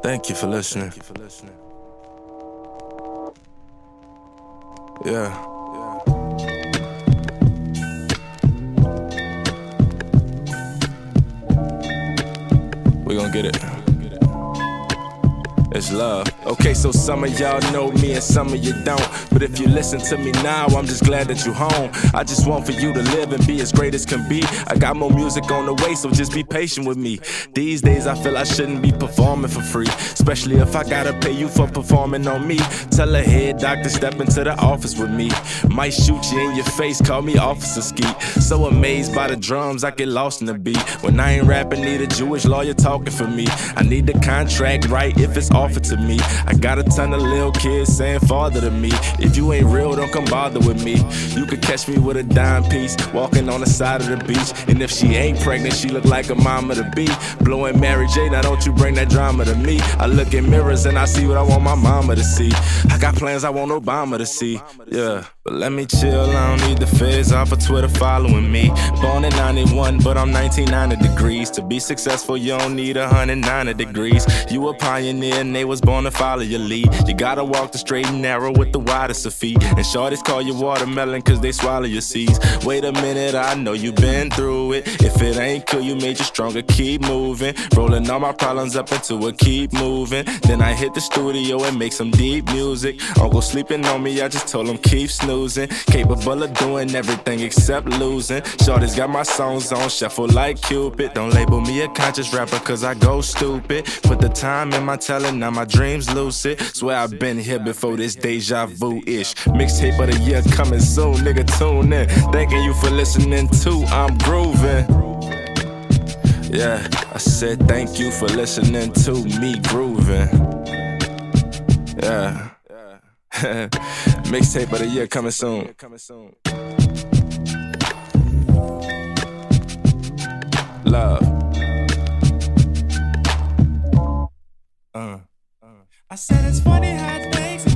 Thank you for listening. Yeah. We gon' get it. It's love. Okay, so some of y'all know me and some of you don't. But if you listen to me now, I'm just glad that you home. I just want for you to live and be as great as can be. I got more music on the way, so just be patient with me. These days I feel I shouldn't be performing for free, especially if I gotta pay you for performing on me. Tell a head doctor step into the office with me. Might shoot you in your face, call me Officer Skeet. So amazed by the drums, I get lost in the beat. When I ain't rapping, need a Jewish lawyer talking for me. I need the contract right if it's offered to me. I got a ton of little kids saying father to me. If you ain't real, don't come bother with me. You could catch me with a dime piece, walking on the side of the beach. And if she ain't pregnant, she look like a mama to be. Blowing Mary J, now don't you bring that drama to me. I look in mirrors and I see what I want my mama to see. I got plans I want Obama to see. Yeah, but let me chill, I don't need the feds off of Twitter following me. Born in 91, but I'm 1990 degrees. To be successful, you don't need 190 degrees. You a pioneer and they was born to follow your lead. You gotta walk the straight and narrow with the widest of feet. And shorties call you watermelon cause they swallow your seeds. Wait a minute, I know you been through it. If it ain't cool, you made you stronger, keep moving. Rolling all my problems up into it, keep moving. Then I hit the studio and make some deep music. Uncle sleeping on me, I just told him keep snoozing. Capable of doing everything except losing. Shorty's got my songs on shuffle like Cupid. Don't label me a conscious rapper cause I go stupid. Put the time in my telling, now my dreams lucid. Swear I've been here before, this deja vu-ish. Mixtape of the year coming soon, nigga tune in. Thanking you for listening too, I'm grooving. Yeah, I said thank you for listening to me grooving. Yeah. Mixtape of the year coming soon. Love. I said it's funny how things